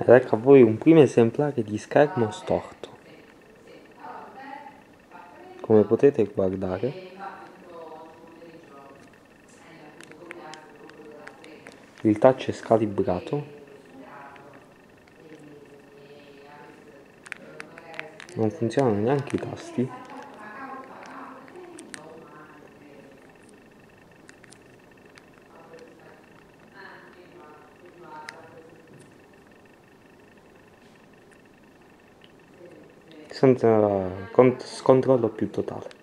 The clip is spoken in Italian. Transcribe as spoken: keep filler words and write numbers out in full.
Ed ecco a voi un primo esemplare di schermo storto. Come potete guardare, il touch è scalibrato, non funzionano neanche i tasti. Senza cont- scontrollo più totale.